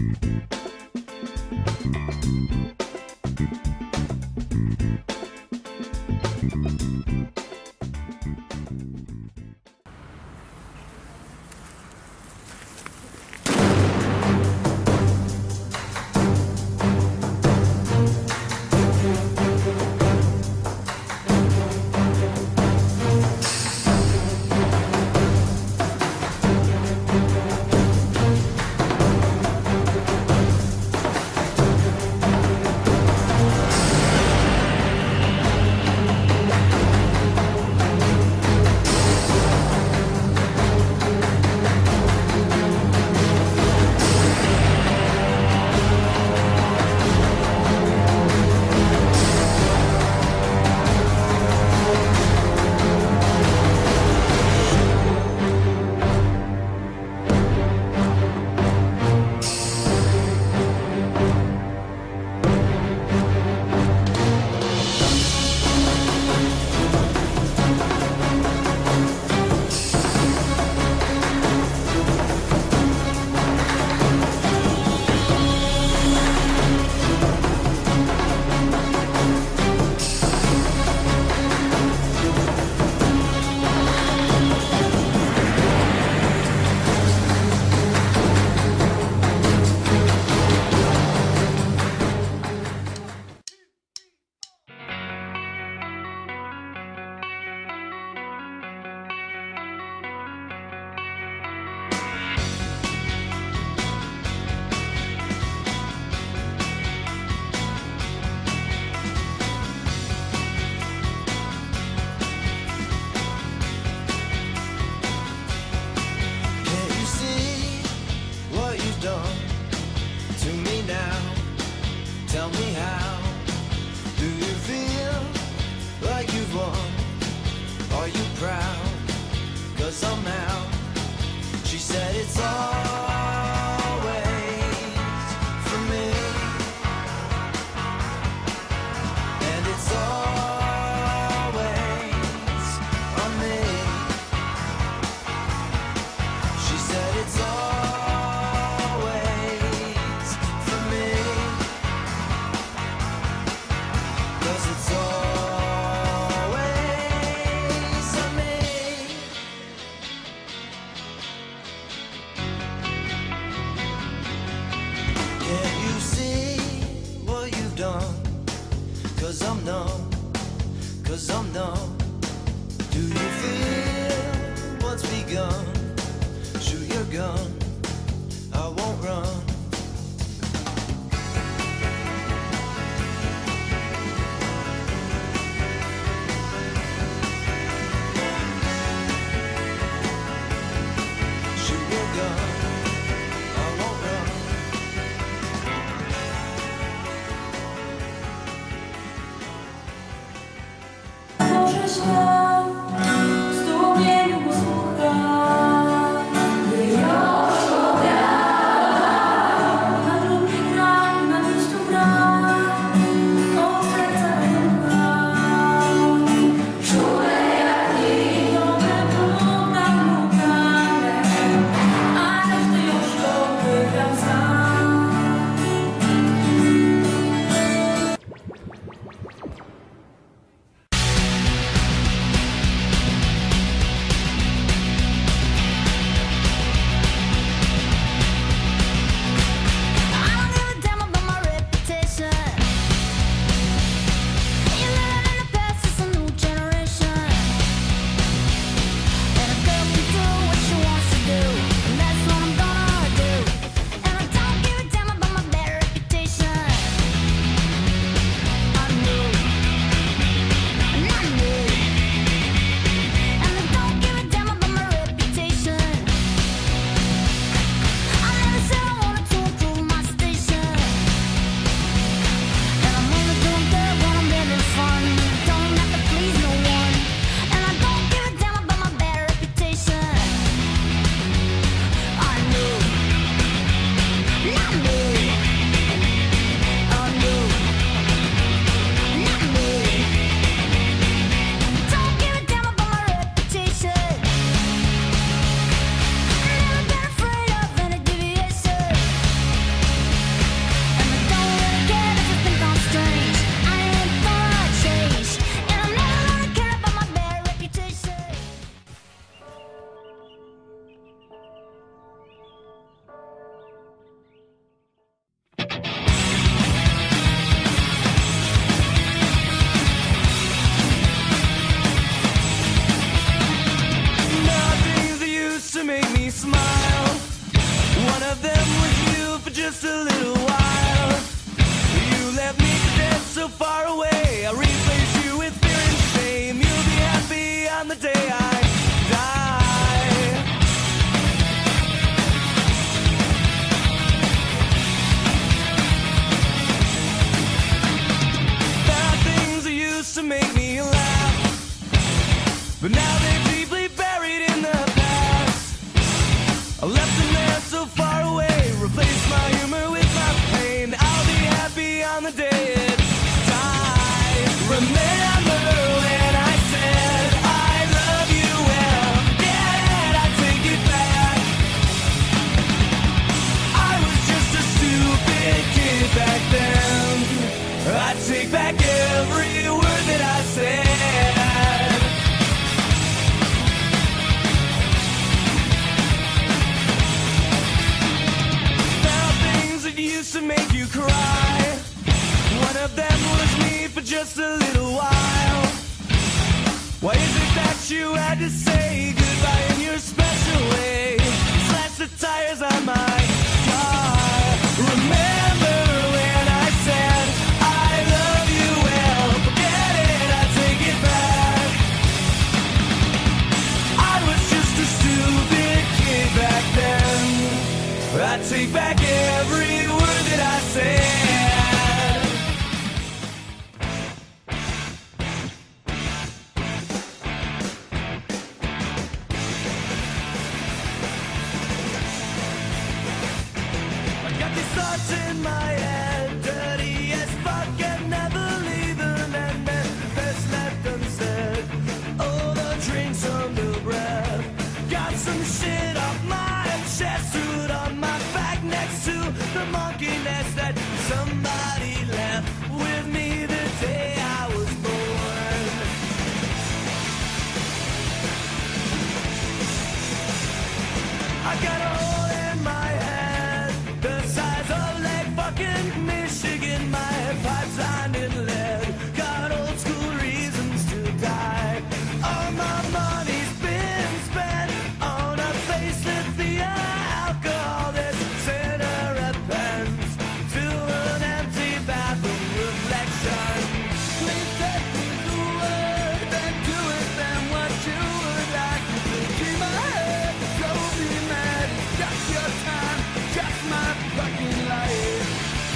Je just a little while. You left me dead so far away. I replace you with fear and shame. You'll be happy on the day I die. There are things that used to make me laugh, but now they're deeply buried in the past. I left them there so far away. Replace my humor with my pain. I'll be happy on the day it dies. Remember when I said I love you? Well, forget I take it back. I was just a stupid kid back then. I take back every word that I said. To make you cry. One of them was me for just a little while. Why is it that you had to say goodbye in your special way? Slash the tires on my car. Remember when I said I love you? Well, forget it, I take it back. I was just a stupid kid back then. I take back every word that I said. I got these thoughts in my head, dirty as fuck and never leaving, and then best left unsaid. Oh, the drinks under breath. Got some shit off my chest, threw it on my back next to the monkey nest that somebody left with me the day I was born. I got a hole in my head the size of Lake fucking Michigan. My pipes lined in lead, got old school reasons to die. All my money's been spent on a facelift, the alcohol that's cigarette pens to an empty bathroom reflection. Please take me the word and do it then what you would like. You could keep my head, don't be mad. It's just your time, just my fucking life.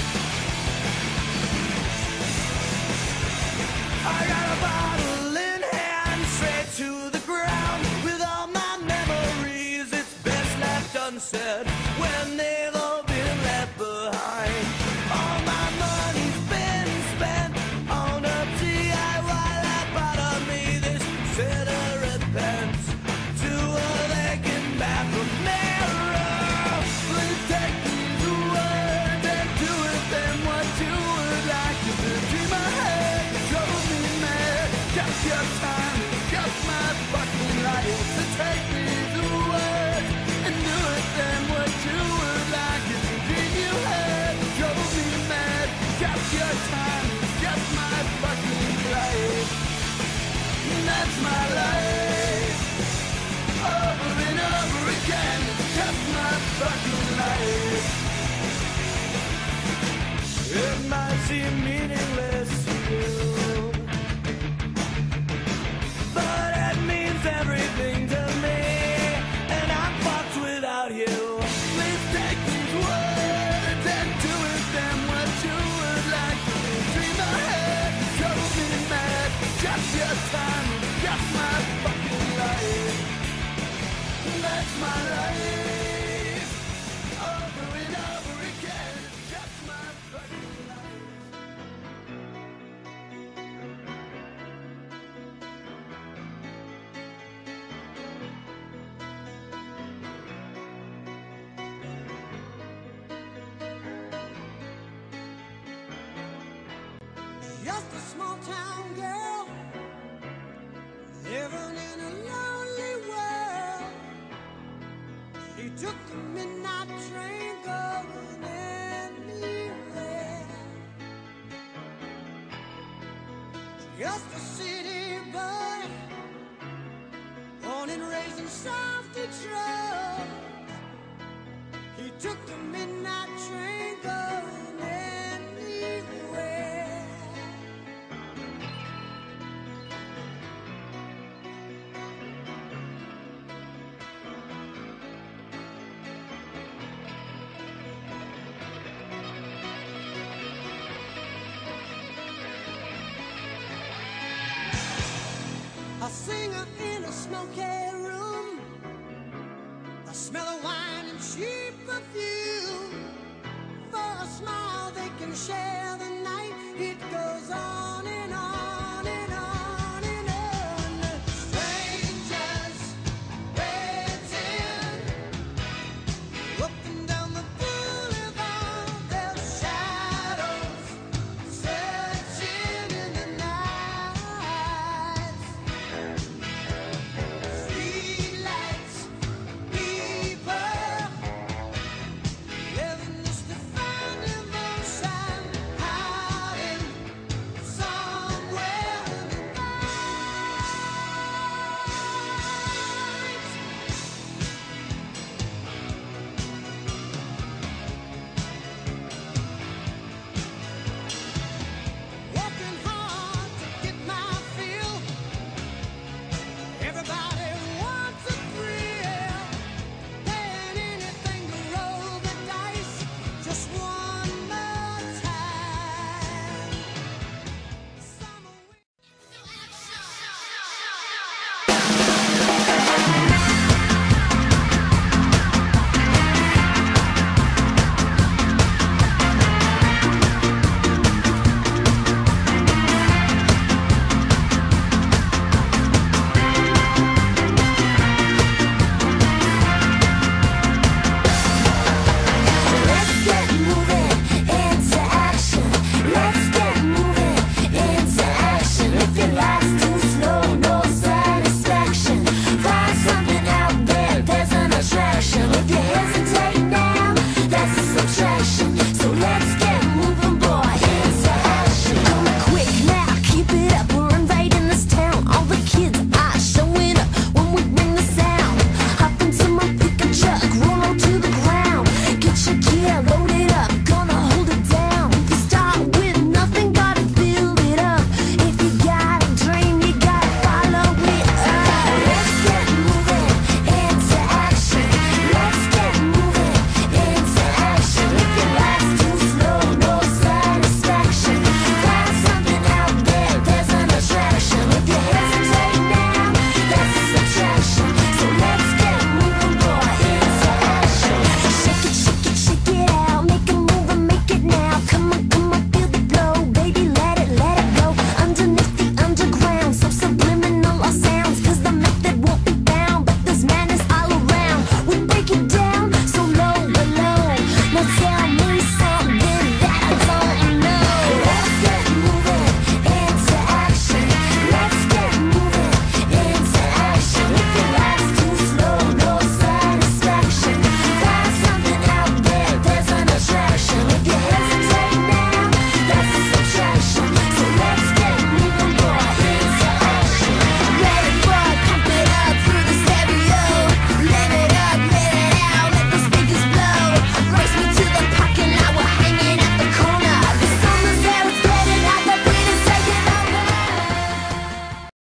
I got a bottle in hand, straight to the ground with all my memories. It's best left unsaid when they've all been left behind. All my money's been spent on a DIY that bought on me this cigarette pens to a vacant bathroom mirror. Please take me the word and do it then what you would like. You could keep my head, drove me mad. Just your time, just my fucking life. So take me the word and do it then what you would like. It's a dream you had, drove me mad. Just your time, just my fucking life. That's my life. Over and over again, it's just my fucking life. It might seem meaningless to you, but it means everything to me, and I'm fucked without you. Please take these words and do it then what you would like. Dream ahead, drove me mad. Just your time, just my fucking life. That's my life. Over and over again, it's just my fucking life. Just a small town girl living in a lonely world. She took the midnight train going anywhere. Just a city boy, born and raised in South Detroit. He took the midnight train smoky room, the smell of wine and cheap perfume. For a smile they can share the night. It goes on